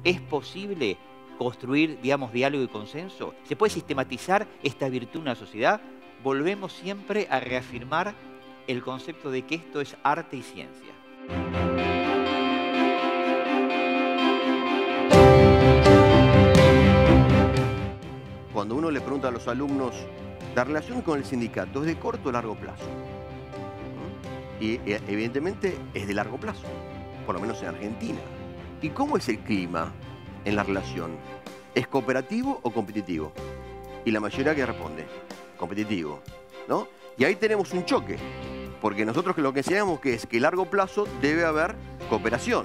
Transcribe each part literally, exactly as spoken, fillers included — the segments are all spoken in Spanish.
¿Es posible construir, digamos, diálogo y consenso? ¿Se puede sistematizar esta virtud en una sociedad? Volvemos siempre a reafirmar el concepto de que esto es arte y ciencia. Cuando uno le pregunta a los alumnos, la relación con el sindicato es de corto o largo plazo. Y evidentemente es de largo plazo, por lo menos en Argentina. ¿Y cómo es el clima en la relación? ¿Es cooperativo o competitivo? Y la mayoría que responde, competitivo, ¿no? Y ahí tenemos un choque, porque nosotros lo que enseñamos que es que a largo plazo debe haber cooperación.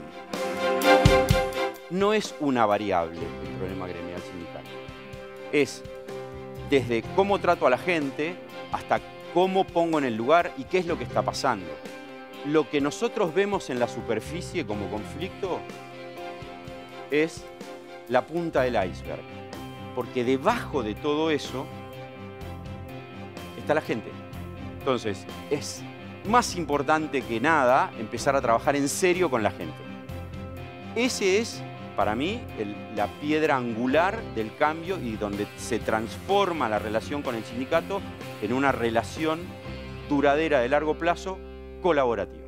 No es una variable el problema gremial sindical. Es desde cómo trato a la gente hasta cómo pongo en el lugar y qué es lo que está pasando. Lo que nosotros vemos en la superficie como conflicto es la punta del iceberg, porque debajo de todo eso está la gente. Entonces, es más importante que nada empezar a trabajar en serio con la gente. Ese es, para mí, el, la piedra angular del cambio y donde se transforma la relación con el sindicato en una relación duradera de largo plazo, colaborativa.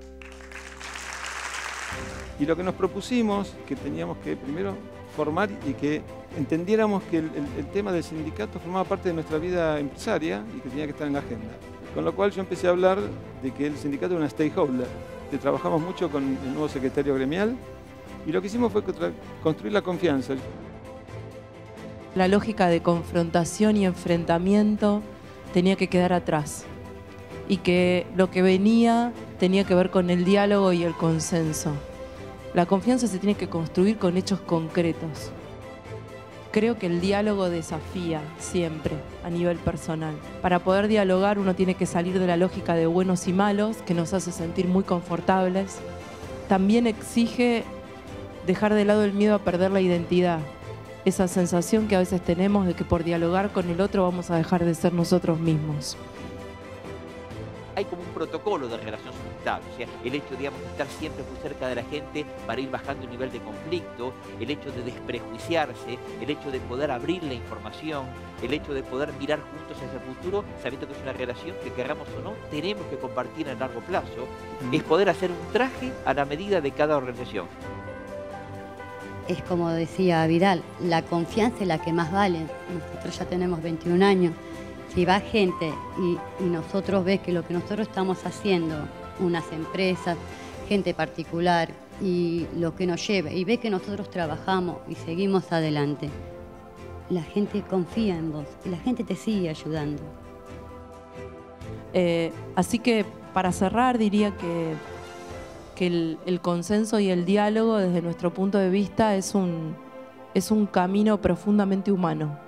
Y lo que nos propusimos, que teníamos que primero formar y que entendiéramos que el, el, el tema del sindicato formaba parte de nuestra vida empresaria y que tenía que estar en la agenda. Con lo cual yo empecé a hablar de que el sindicato era una stakeholder, que trabajamos mucho con el nuevo secretario gremial y lo que hicimos fue construir la confianza. La lógica de confrontación y enfrentamiento tenía que quedar atrás y que lo que venía tenía que ver con el diálogo y el consenso. La confianza se tiene que construir con hechos concretos. Creo que el diálogo desafía siempre a nivel personal. Para poder dialogar uno tiene que salir de la lógica de buenos y malos, que nos hace sentir muy confortables. También exige dejar de lado el miedo a perder la identidad. Esa sensación que a veces tenemos de que por dialogar con el otro vamos a dejar de ser nosotros mismos. Hay como un protocolo de relación sindical, o sea, el hecho, digamos, de estar siempre muy cerca de la gente para ir bajando el nivel de conflicto, el hecho de desprejuiciarse, el hecho de poder abrir la información, el hecho de poder mirar juntos hacia el futuro, sabiendo que es una relación que, querramos o no, tenemos que compartir a largo plazo, mm. es poder hacer un traje a la medida de cada organización. Es como decía Vidal, la confianza es la que más vale. Nosotros ya tenemos veintiún años. Si va gente y, y nosotros ve que lo que nosotros estamos haciendo, unas empresas, gente particular, y lo que nos lleva, y ve que nosotros trabajamos y seguimos adelante, la gente confía en vos y la gente te sigue ayudando. Eh, así que para cerrar diría que, que el, el consenso y el diálogo desde nuestro punto de vista es un, es un camino profundamente humano.